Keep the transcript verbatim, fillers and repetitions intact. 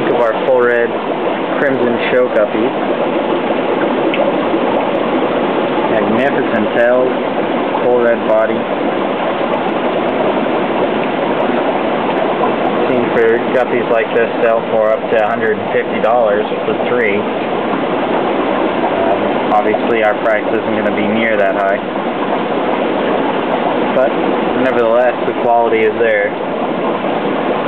think of our full red crimson show guppies. Magnificent tails, full red body. Seen for guppies like this sell for up to one hundred fifty dollars for three. Um, obviously our price isn't going to be near that high. But nevertheless, the quality is there.